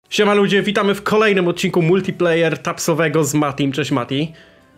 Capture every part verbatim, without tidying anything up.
Siema ludzie, witamy w kolejnym odcinku multiplayer tapsowego z Matim. Cześć Mati.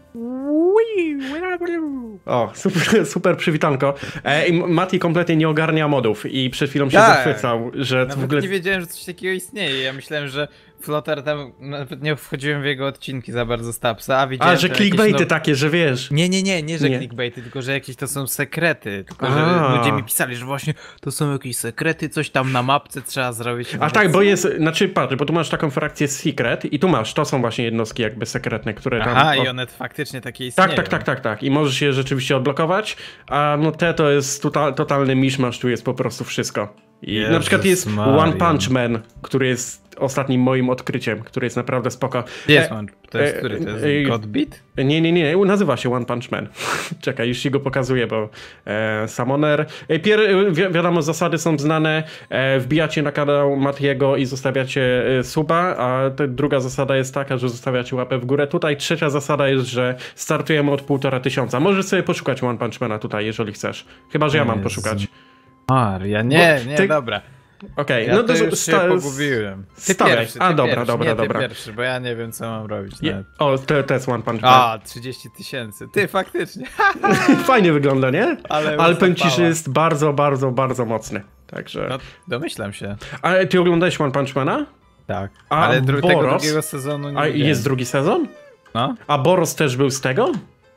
O, super, super przywitanko. E, i Mati kompletnie nie ogarnia modów i przed chwilą się tak. zachwycał, że Nawet w ogóle... nie wiedziałem, że coś takiego istnieje. Ja myślałem, że Flotar tam, nawet nie wchodziłem w jego odcinki za bardzo z Tapsa, a widziałem... A, że clickbaity no... takie, że wiesz... Nie, nie, nie, nie, że nie. clickbaity, tylko że jakieś to są sekrety. Tylko, a. że ludzie mi pisali, że właśnie to są jakieś sekrety, coś tam na mapce trzeba zrobić. A tak, bo jest, znaczy patrz, bo tu masz taką frakcję secret i tu masz, to są właśnie jednostki jakby sekretne, które tam... Aha, o... i one faktycznie takie istnieją. Tak, tak, tak, tak, tak. I możesz je rzeczywiście odblokować, a no te to jest total, totalny miszmasz, tu jest po prostu wszystko. I Jezus na przykład jest Maria. One Punch Man, który jest ostatnim moim odkryciem, który jest naprawdę spoko. Jest e, on, to jest e, który? To jest e, Godbeat? Nie, nie, nie, nazywa się One Punch Man. Czekaj, już ci go pokazuję, bo e, Summoner. E, pier, wi wiadomo, zasady są znane. E, wbijacie na kanał Matiego i zostawiacie e, suba, a te, druga zasada jest taka, że zostawiacie łapę w górę. Tutaj trzecia zasada jest, że startujemy od półtora tysiąca. Możesz sobie poszukać One Punch Mana tutaj, jeżeli chcesz. Chyba, że ja mam poszukać. Maria, nie, Bo nie, ty... dobra. Okej, ja no to już się pogubiłem. Ty stawiaj. pierwszy, ty A, dobra, pierwszy. dobra, nie, dobra. Ty pierwszy, bo ja nie wiem, co mam robić. Je... O, to, to jest One Punch Man. A, trzydzieści tysięcy. Ty, faktycznie. Fajnie wygląda, nie? Ale, Ale powiem ci, że jest bardzo, bardzo, bardzo mocny. Także... No, domyślam się. Ale ty oglądałeś One Punch Mana? Tak. A ale dru Boros? tego drugiego sezonu nie A widziałem. jest drugi sezon? No. A Boros też był z tego?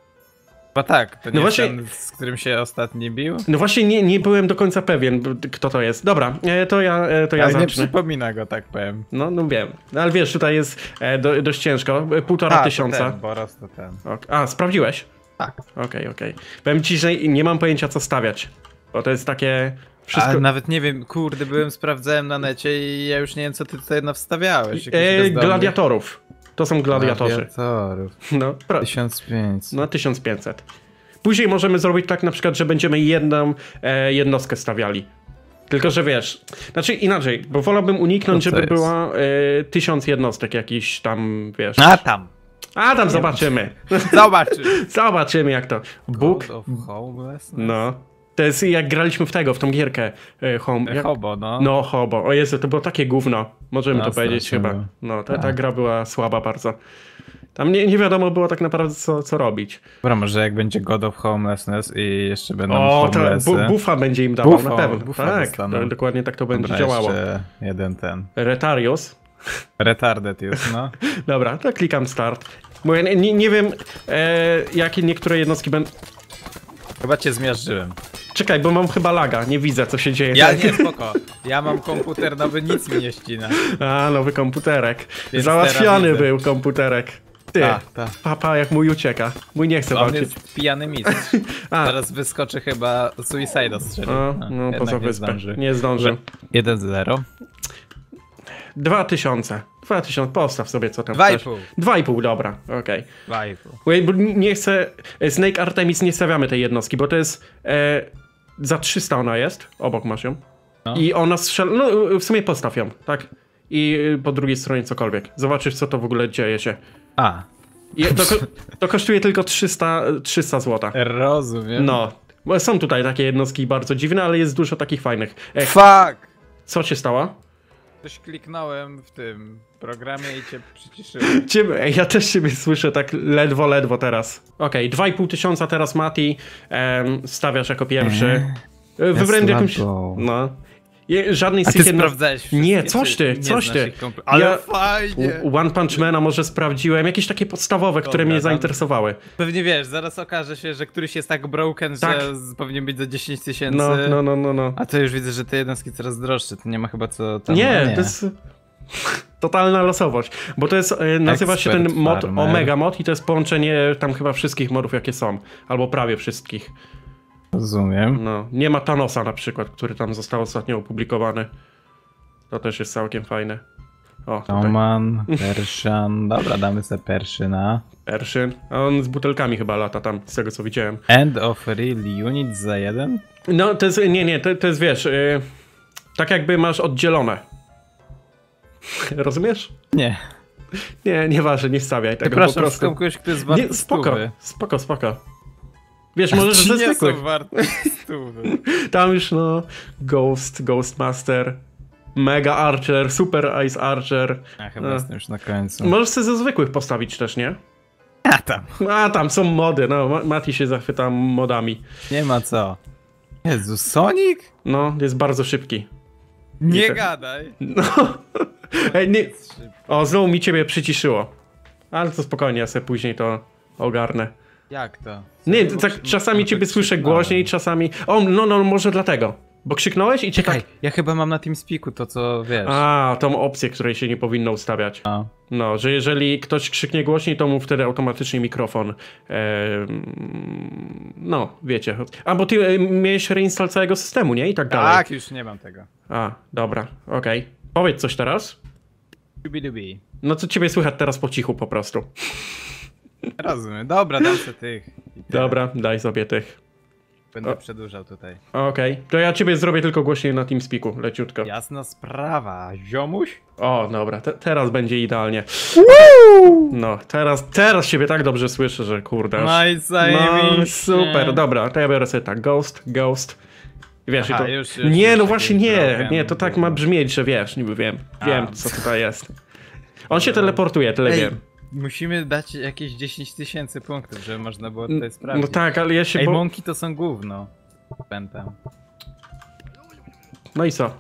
Chyba tak, to nie No jest właśnie- ten, z którym się ostatni bił. No właśnie nie, nie byłem do końca pewien, kto to jest. Dobra, e, to ja, e, to ja Ale nie zacznę. przypomina go, tak powiem. No, no wiem. No, ale wiesz, tutaj jest e, do, dość ciężko. E, Półtora A, tysiąca. To ten, Boros to ten. Ok. A, sprawdziłeś? Tak. Okej, okay, okej. Okay. Powiem ci, że nie mam pojęcia, co stawiać. Bo to jest takie... Wszystko... Ale nawet nie wiem, kurde, byłem, sprawdzałem na necie i ja już nie wiem, co ty tutaj nawstawiałeś. E, gladiatorów. To są gladiatorzy. Gladiatorów. No, pro... tysiąc pięćset. no tysiąc pięćset. Później możemy zrobić tak na przykład, że będziemy jedną e, jednostkę stawiali. Tylko, że wiesz, znaczy inaczej, bo wolałbym uniknąć, To co żeby jest? była e, tysiąc jednostek jakiś tam, wiesz. A tam. A tam zobaczymy. Zobaczysz. Zobaczymy jak to. Bóg. God of Homelessness? No. To jest jak graliśmy w tego, w tą gierkę e, Home. Jak... Hobo, no. No, Hobo. O Jezu, to było takie gówno. Możemy No, to powiedzieć strasznie chyba. było. No, ta, ta Tak. gra była słaba bardzo. Tam nie, nie wiadomo było tak naprawdę co, co robić. Dobra, może jak będzie God of Homelessness i jeszcze będą O, to homelessy. bu buffa będzie im dawał, Buffa, na pewno. buffa Tak, dostaną. to, dokładnie tak to będzie Dobra, działało. jeszcze jeden ten. Retarius. Retarded już, no. Dobra, to klikam start. Bo ja nie, nie wiem, e, jakie niektóre jednostki będą... Chyba cię zmiażdżyłem. Czekaj, bo mam chyba laga, nie widzę co się dzieje. Ja nie, spoko. Ja mam komputer nowy, nic mi nie ścina. A, nowy komputerek. Więc Załatwiony teraz był komputerek. Ty, Ta, ta. papa jak mój ucieka. Mój nie chce On walczyć. jest pijany mistrz. A. Teraz wyskoczy chyba Suicide strzelił. O, no jednak poza nie wyspę. zdąży. Nie zdążę. jeden zero. Dwa tysiące. Dwa tysiące, postaw sobie co tam Dwa i chcesz. pół. Dwa i pół, dobra, okej. Dwa i pół. Wait, bo nie chcę... Snake Artemis nie stawiamy tej jednostki, bo to jest... E, za trzysta ona jest, obok masz ją. No. I ona strzela... No w sumie postaw ją, tak? I po drugiej stronie cokolwiek. Zobaczysz co to w ogóle dzieje się. A, I to, ko- to kosztuje tylko trzysta, trzysta złota. rozumiem. No. Bo są tutaj takie jednostki bardzo dziwne, ale jest dużo takich fajnych. E, Fuck! co się stało? Coś kliknąłem w tym programie i cię przyciszyłem. Ciebie, ej, ja też siebie słyszę tak ledwo, ledwo teraz. Okej, dwa i pół tysiąca teraz Mati em, stawiasz jako pierwszy. E, Wybrałem jakąś... słabo. No. Je, żadnej A z ty tych jedno- sprawdzałeś wszystkie, Nie, coś czy ty, nie coś znasz ty. ich komple- Ale Ja- fajnie! U- One Punch Mana może sprawdziłem, jakieś takie podstawowe, które Dobra, mnie dam- zainteresowały. Pewnie wiesz, zaraz okaże się, że któryś jest tak broken, Tak. że z- powinien być za dziesięć tysięcy. No, no, no, no, no. A to już widzę, że te jednostki coraz droższe, to nie ma chyba co tam... Nie, a to jest totalna losowość, bo to jest, e, nazywa się ten Expert mod farmer. Omega Mod i to jest połączenie tam chyba wszystkich modów jakie są, albo prawie wszystkich. Rozumiem. No, nie ma Thanosa na przykład, który tam został ostatnio opublikowany. To też jest całkiem fajne. O, tutaj. Oman, Persian, dobra, damy sobie Perszyna. Pershyn. A on z butelkami chyba lata tam, z tego co widziałem. End of real unit za jeden? No, to jest, nie, nie, to, to jest, wiesz, yy, tak jakby masz oddzielone. Rozumiesz? Nie. Nie, nieważne, nie stawiaj tego po Przepraszam, prostu. szukam kogoś, kto jest warty Nie, spoko, stówy. spoko, spoko. Wiesz, możesz Ci ze nie zwykłych. są warte stówy. Tam już no, Ghost, Ghostmaster. Mega Archer, Super Ice Archer. Ja chyba No. jestem już na końcu. Możesz sobie ze zwykłych postawić też, nie? A tam. A tam są mody, no Ma- Mati się zachwyta modami. Nie ma co. Jezu, Sonic? No, jest bardzo szybki. Nie te- gadaj. No. Ej, nie. Jest szybki. O, znowu mi ciebie przyciszyło. Ale to spokojnie, ja sobie później to ogarnę. Jak to? Nie, Bo tak krzy- czasami no to ciebie słyszę krzyknąłem. głośniej, czasami... O, no, no, może dlatego. Bo krzyknąłeś i cię Czekaj, tak... ja chyba mam na TeamSpeaku to, co wiesz. A, tą opcję, której się nie powinno ustawiać. A. No, że jeżeli ktoś krzyknie głośniej, to mu wtedy automatycznie mikrofon... em, no, wiecie. A, bo ty e, miałeś reinstall całego systemu, nie? I tak dalej. Tak, już nie mam tego. A, dobra, okej. Powiedz coś teraz. Dubi-dubi. No co ciebie słychać teraz po cichu po prostu. Rozumiem. Dobra, dam sobie tych. I tyle. Dobra, daj sobie tych. Będę O. przedłużał tutaj. Okej, to ja ciebie zrobię tylko głośniej na TeamSpeaku, leciutko. Jasna sprawa. Ziomuś? O, dobra, te, teraz będzie idealnie. No, teraz, teraz ciebie tak dobrze słyszę, że kurde. aż- No i No, zajebiście. super, dobra, to ja biorę sobie tak, Ghost, Ghost. I wiesz, Aha, i to... już- już- nie, już no takie właśnie nie, trochę nie, to tak ma brzmieć, że wiesz, niby wiem, A. wiem co tutaj jest. On się teleportuje, tyle Ej, wiem. musimy dać jakieś dziesięć tysięcy punktów, żeby można było tutaj sprawdzić. No tak, ale ja się Ej, bo... mąki to są gówno. Pętam. No i co?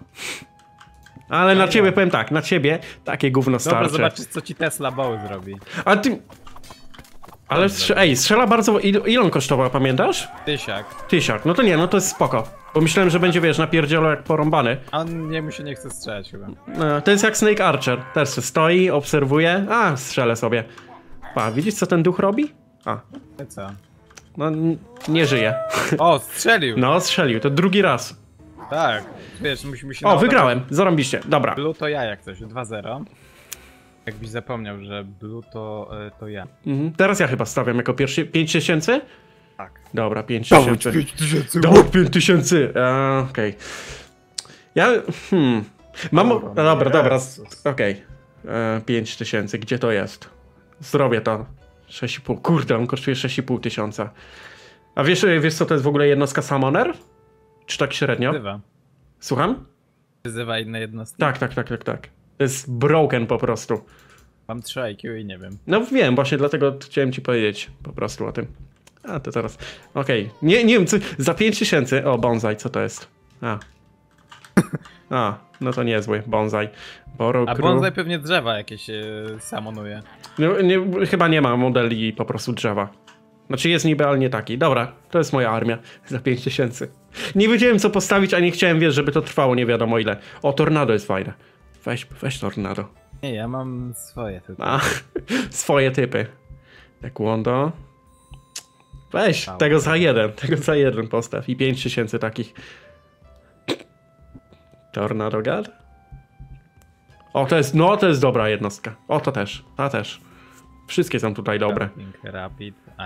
Ale na ciebie powiem tak, na ciebie takie gówno Dobra, starcze. zobaczysz co ci Tesla Bow zrobi. A ty... Ale strze... ej, strzela bardzo... Il... Ile on kosztował, pamiętasz? Tysiak. Tysiak, no to nie, no to jest spoko. Bo myślałem, że będzie, wiesz, napierdzielo jak porąbany. A on nie mu się nie chce strzelać chyba. No, to jest jak Snake Archer. Też se stoi, obserwuje. A, strzelę sobie. Pa, widzisz co ten duch robi? A, To co? no n- nie żyje. O, strzelił! No, strzelił, to drugi raz. Tak. Wiesz, musimy się... O, naładować- wygrałem, zarąbiście, dobra. Blue to ja jak coś, dwa zero. Jakbyś zapomniał, że Blue to, y, to ja. Mhm. Teraz ja chyba stawiam jako pierwszy. pięć tysięcy? Tak. Dobra, pięć tysięcy. tysięcy! Dawaj pięć tysięcy! E, Okej. Ja. Hmm. Mam. Dobra, Dobra, dobra, dobra. Jezus. Okej. E, pięć tysięcy, gdzie to jest? Zrobię to. sześć i pół. Kurde, on kosztuje sześć i pół tysiąca. A wiesz, wiesz, co to jest w ogóle jednostka Summoner? Czy tak średnio? Wyzywa. Słucham? Wyzywa inne jednostki. Tak, tak, tak, tak, tak. To jest broken po prostu. Mam trzy I Q i nie wiem. No wiem, właśnie dlatego chciałem ci powiedzieć po prostu o tym. A, to teraz. Okej. Nie, nie wiem, co. Za pięć tysięcy. O, bonsai, co to jest? A. A, no to niezły bonsai. Boro A Crew. bonsai pewnie drzewa jakieś yy, samonuje. No, nie, chyba nie ma modeli po prostu drzewa. Znaczy jest niby, ale nie taki. Dobra, to jest moja armia za pięć tysięcy. Nie wiedziałem co postawić, a nie chciałem, wiesz, żeby to trwało nie wiadomo ile. O, tornado jest fajne. Weź, weź tornado. Nie, ja mam swoje tylko. A, swoje typy. Taekwondo. Weź, Mało. tego za jeden, tego za jeden postaw. I pięć tysięcy takich. Tornado God? O, to jest, no to jest dobra jednostka. O, to też, ta też. Wszystkie są tutaj dobre. Jumping, Rapid. A,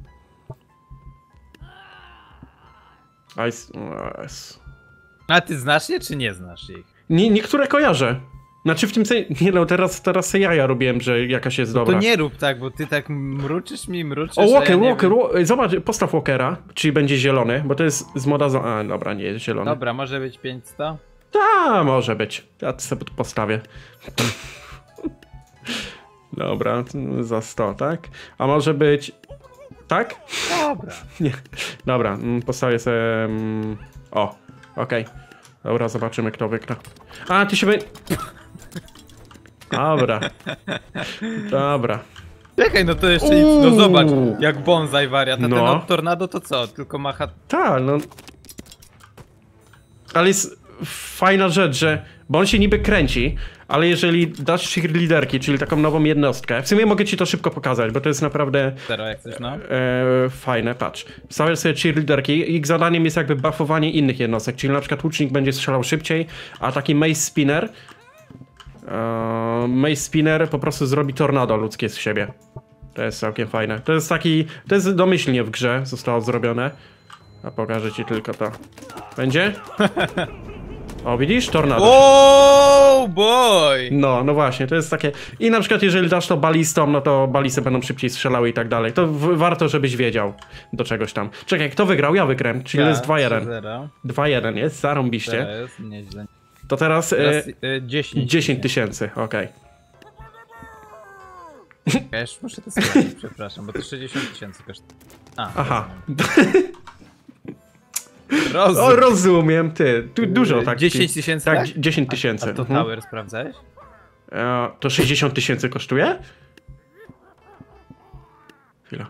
Ice, o, jest. a ty znasz je, czy nie znasz ich? Nie, niektóre kojarzę. Znaczy w tym sensie, nie no, teraz, teraz se jaja robiłem, że jakaś jest dobra. To nie rób tak, bo ty tak mruczysz mi, mruczysz. O, a Walker, ja nie Walker, wiem. Wa- zobacz, postaw Walkera, czyli będzie zielony, bo to jest z moda... zo- A, dobra, nie jest zielony. Dobra, może być pięćset? Ta, może być. Ja sobie tu postawię. Dobra, za sto, tak? A może być... Tak? Dobra. Nie. Dobra, mm, postawię sobie... mm, O, okej. Dobra, zobaczymy kto wygra. A, ty się będzie... Dobra. Dobra. Czekaj, no to jeszcze nic. No Uuu. zobacz, jak bonsai wariat. A No. ten od tornado to co? Tylko macha... Tak, no... Ale jest fajna rzecz, że... Bo on się niby kręci, ale jeżeli dasz cheerleaderki, czyli taką nową jednostkę... W sumie mogę ci to szybko pokazać, bo to jest naprawdę... Zero jak coś, no. E, fajne, patrz. Wstawiasz sobie cheerleaderki, ich zadaniem jest jakby buffowanie innych jednostek, czyli na przykład łucznik będzie strzelał szybciej, a taki mace spinner e, mace spinner po prostu zrobi tornado ludzkie z siebie. To jest całkiem fajne. To jest taki, to jest domyślnie w grze zostało zrobione. A pokażę ci tylko to. Będzie? O, widzisz? Tornado. Oh boy! No, no właśnie, to jest takie... I na przykład jeżeli dasz to balistą, no to balisty będą szybciej strzelały i tak dalej. To w- warto, żebyś wiedział do czegoś tam. Czekaj, kto wygrał? Ja wygrałem, czyli Ja, jest dwa jeden. trzy zero. dwa jeden jest, To zarąbiście. jest nieźle. To teraz, Teraz e, y, dziesięć. dziesięć tysięcy, okej. Ja już muszę to sprawdzić, przepraszam, bo to sześćdziesiąt tysięcy kosztuje. A, Aha. rozumiem. O, rozumiem, ty. Tu dużo tak. dziesięć tysięcy, Tak, tak? dziesięć tysięcy. A to mhm. tower sprawdzałeś? E, to sześćdziesiąt tysięcy kosztuje? Chwila.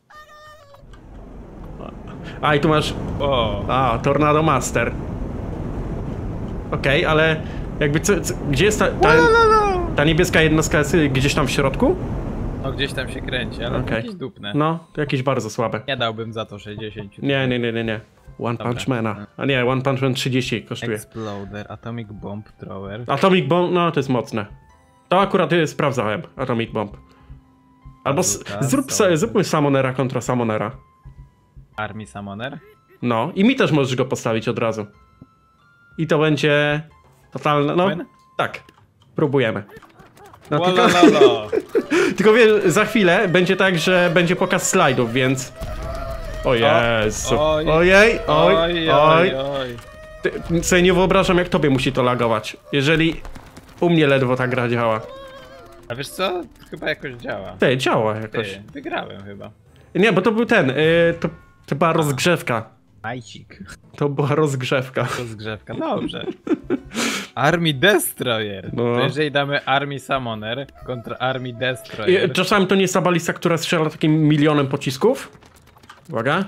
A, i tu masz... O. A, Tornado Master. Okej, okay, ale jakby co, co, gdzie jest ta, ta, ta niebieska jednostka jest gdzieś tam w środku? No gdzieś tam się kręci, ale Okej. okay. jakieś dupne. No, to jakieś bardzo słabe. Nie dałbym za to sześćdziesiąt. Nie, nie, nie, nie, nie. One Dobra. Punch Mana. A nie, One Punch Man trzydzieści kosztuje. Exploder, Atomic Bomb Thrower. Atomic Bomb, no to jest mocne. To akurat y, sprawdzałem, Atomic Bomb. Albo s- Bazuka, zrób, są- se- zróbmy Summonera kontra Summonera. Army Summoner. No, i mi też możesz go postawić od razu. I to będzie totalne, no, Win? tak, próbujemy. No, tylko, Łalalala. tylko wiesz, za chwilę będzie tak, że będzie pokaz slajdów, więc... O Jezu, oj. ojej, oj, Oj, oj. oj, oj. Ty, sobie nie wyobrażam, jak tobie musi to lagować, jeżeli u mnie ledwo ta gra działa. A wiesz co? To chyba jakoś działa. Ty, działa jakoś. Ty, wygrałem chyba. Nie, bo to był ten, y, to, to była rozgrzewka. Majcik. To była rozgrzewka. Rozgrzewka, dobrze. Army Destroyer. No. To jeżeli damy Army Summoner kontra Army Destroyer. I, czasami to nie jest ta balista, która strzela takim milionem pocisków. Uwaga.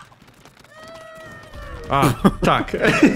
A, tak.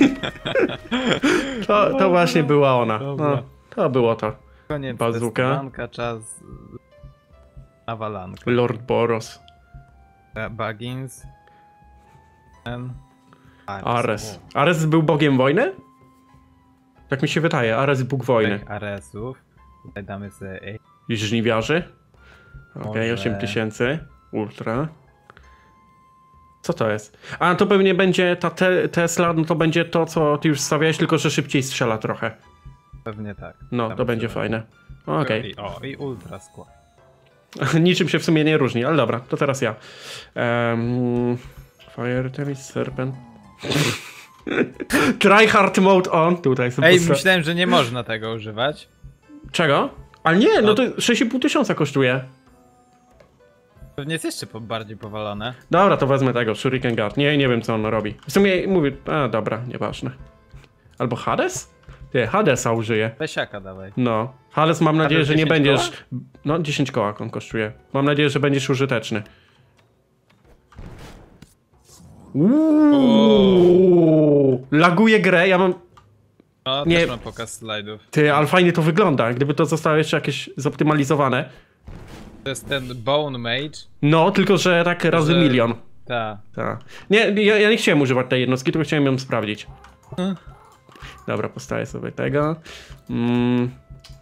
to, to właśnie była ona. No, Dobra. to było to. Koniec Bazooka. testowanka, czas nawalanka. Lord Boros. Ba- Baggins. Ten. Ares. Ares był bogiem wojny? Tak mi się wydaje, Ares bóg wojny. Tych Aresów. Tutaj damy sobie ej, I żniwiarzy. Okej, okay, Może- osiem tysięcy. Ultra. Co to jest? A, to pewnie będzie ta te Tesla, no to będzie to, co ty już stawiałeś, tylko że szybciej strzela trochę. pewnie tak. No, Tam to będzie trzeba. fajne. Okej. I, o, i Ultra Squad. Niczym się w sumie nie różni, ale dobra, to teraz ja. Um, Fire Tempest, Serpent. Try hard mode on. Tutaj sobie Ej, postra- myślałem, że nie można tego używać. Czego? Ale nie, no No. to sześć i pół tysiąca kosztuje. Pewnie jest jeszcze po, bardziej powalone. Dobra, to wezmę tego, Shuriken Guard. Nie, nie wiem co on robi. W sumie mówię, a dobra, nieważne. Albo Hades? Nie, Hadesa użyję. Lesiaka dawaj. No. Hades mam nadzieję, że nie dziesięć będziesz... koła? No, dziesięć koła on kosztuje. Mam nadzieję, że będziesz użyteczny. Uuu, laguje grę, ja mam... No, Nie. też mam pokaz slajdów. Ty, ale fajnie to wygląda, gdyby to zostało jeszcze jakieś zoptymalizowane. To jest ten Bone Mage. No, tylko że tak razy Że- milion. Ta. Tak. Nie, ja, ja nie chciałem używać tej jednostki, tylko chciałem ją sprawdzić. Hmm. Dobra, postawię sobie tego. Mm.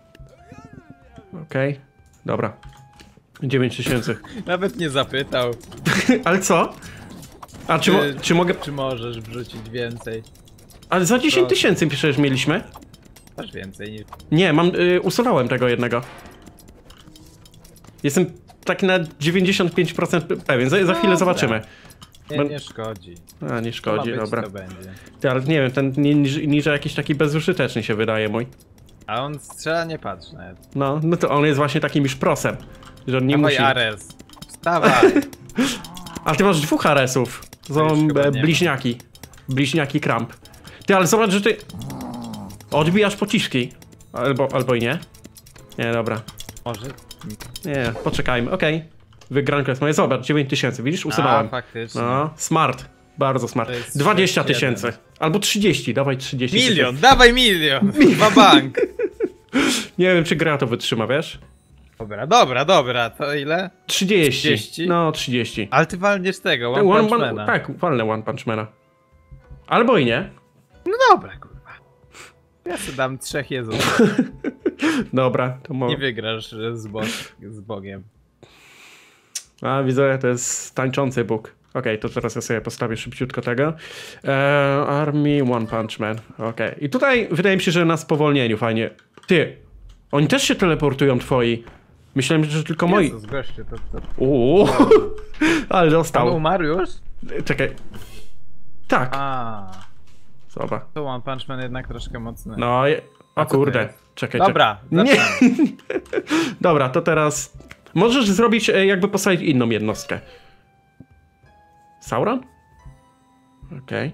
Okej. Okay. Dobra. dziewięć tysięcy. Nawet nie zapytał, Ale co? A czy, mo Czy- czy mogę... czy możesz wrzucić więcej. Ale za dziesięć tysięcy przecież mieliśmy. Masz więcej niż... Nie, mam... Y, usunąłem tego jednego. Jestem tak na dziewięćdziesiąt pięć procent pewien. Za, za chwilę Dobra. zobaczymy. Nie, Bo- nie szkodzi. A, nie To szkodzi, ma być, dobra. to będzie. Ty, ale nie wiem, ten ni- niż- niżej jakiś taki bezużyteczny się wydaje mój. A on strzela, nie patrz nawet. No, no to on jest właśnie takim już prosem. Że on nie Dawaj musi... Ares. Wstawaj. A ty masz dwóch Aresów. To To już są chyba e, nie bliźniaki. Bliźniaki Kramp. Ty, ale zobacz, że ty... Odbijasz pociski. Albo, albo i nie. Nie, dobra. Może? Nie, poczekajmy, okej. Wygranka jest moja. Zobacz, dziewięć tysięcy, widzisz? A, Usuwałem. faktycznie. No, smart. Bardzo smart. To jest dwadzieścia sześć jeden. tysięcy. Albo trzydzieści, dawaj trzydzieści. Milion, dawaj milion! Dwa bank! Nie wiem, czy gra to wytrzyma, wiesz? Dobra, dobra, dobra, to ile? trzydzieści. trzydzieści? No, trzydzieści. Ale ty walniesz tego, One, One, Punch one, Mana. tak, walnę One Punch Mana. Albo i nie. No dobra, kurwa. Ja sobie dam trzech Jezusów. Dobra, to mo... Nie wygrasz z, bo z Bogiem. A, widzę, to jest tańczący Bóg. Okej, to teraz ja sobie postawię szybciutko tego. Eee, Army One Punch Man. Okej. I tutaj wydaje mi się, że na spowolnieniu fajnie. Ty, oni też się teleportują twoi. Myślałem, że tylko moi. Jezus, gościu, to, to... Uuu, ale On dostał. umarł już? Czekaj. Tak. A. Dobra. To One Punch Man jednak troszkę mocny. No, je- A o co to kurde. jest? Czekaj, Dobra, czekaj. Nie. zaczynamy. Dobra, to teraz możesz zrobić, e, jakby postawić inną jednostkę. Sauron? Okej.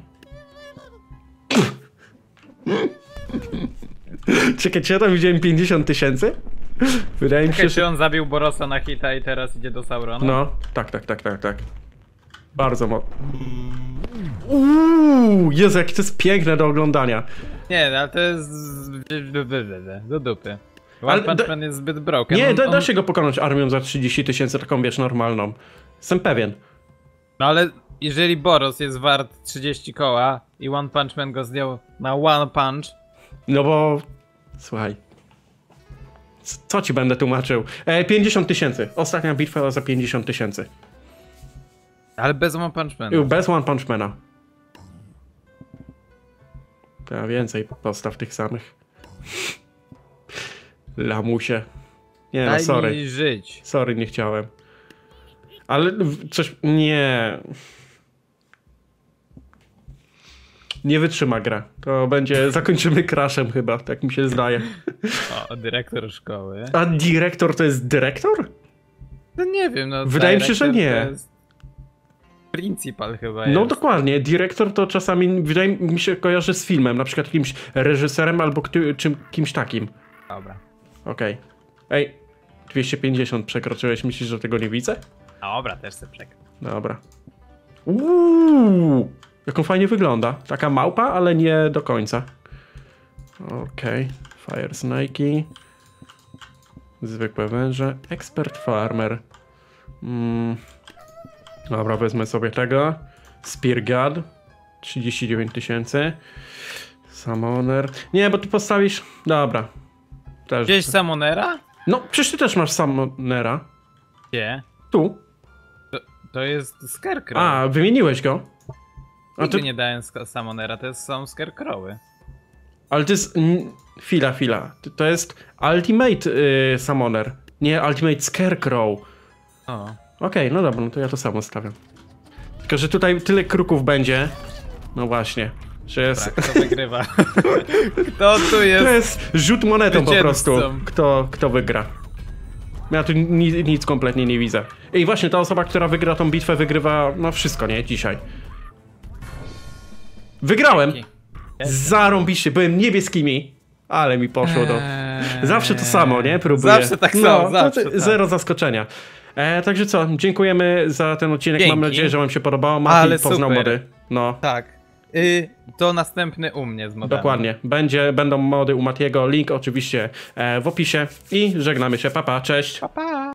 Czekaj, czy ja tam widziałem pięćdziesiąt tysięcy? Wydaje mi się, Czekaj, że... czy on zabił Borosa na hita i teraz idzie do Saurona? No, tak, tak, tak, tak, tak. Bardzo mocno. Uuu, Jezu, jakie to jest piękne do oglądania. Nie, no, ale to jest... do dupy. One Ale Punch da- Man jest zbyt broken. Nie, on, da, on... da się go pokonać armią za trzydzieści tysięcy, taką wiesz, normalną. Jestem pewien. No ale jeżeli Boros jest wart trzydzieści koła i One Punch Man go zdjął na One Punch, No bo... Słuchaj. C- Co ci będę tłumaczył? E, pięćdziesiąt tysięcy. Ostatnia bitwa za pięćdziesiąt tysięcy. ale bez One Punch Man. Bez One Punch Mana. To ja więcej postaw tych samych. Lamusie. Nie no, Daj sorry. mi żyć. Sorry, nie chciałem. Ale w- coś... Nie. Nie wytrzyma gra. To będzie... Zakończymy crashem chyba, tak mi się zdaje. O, dyrektor szkoły. A dyrektor to jest dyrektor? No nie wiem, no. Wydaje mi się, że dyrektor nie. to jest Principal chyba No jest. dokładnie. Dyrektor to czasami, wydaje mi się, kojarzy z filmem. Na przykład jakimś reżyserem albo kto- czym, kimś takim. Dobra. Okej. Ej, dwieście pięćdziesiąt przekroczyłeś. Myślisz, że tego nie widzę? Dobra, też se przek. Dobra. Uuu, jak on fajnie wygląda. Taka małpa, ale nie do końca. Okej. Fire Snake'i. Zwykłe węże. Expert Farmer. Mm. Dobra, wezmę sobie tego. Spear God. trzydzieści dziewięć tysięcy. Summoner. Nie, bo ty postawisz... Dobra. Też. Gdzieś Summonera? No, przecież ty też masz Summonera. Gdzie? Tu. To jest Scarecrow. A, wymieniłeś go. A Nigdy ty... nie dałem sk- Summonera, to jest, są Scarecrowy. Ale to jest... mm, Chwila, chwila. To- To jest Ultimate y, Summoner. Nie Ultimate Scarecrow. O. Okej, no dobra, no to ja to samo stawiam. Tylko, że tutaj tyle kruków będzie. No właśnie. Że jest... Tak, kto wygrywa? Kto tu jest? To jest rzut monetą po Zwycięzcą. prostu. Kto, kto wygra. Ja tu ni nic kompletnie nie widzę. I właśnie ta osoba, która wygra tą bitwę, wygrywa no wszystko, nie? Dzisiaj. Wygrałem! Dzięki. Zarąbiście, byłem niebieskimi, ale mi poszło do... Eee, Zawsze to samo, nie? Próbuję. Zawsze tak samo, no, zawsze to, tak. Zero zaskoczenia. E, także co, dziękujemy za ten odcinek. Dzięki. Mam nadzieję, że wam się podobało. Mati Ale poznał super. mody. No, Tak. Y, to następny u mnie z modami. dokładnie. Będzie, będą mody u Matiego. Link oczywiście e, w opisie. I żegnamy się. Pa, pa, cześć. Pa, pa.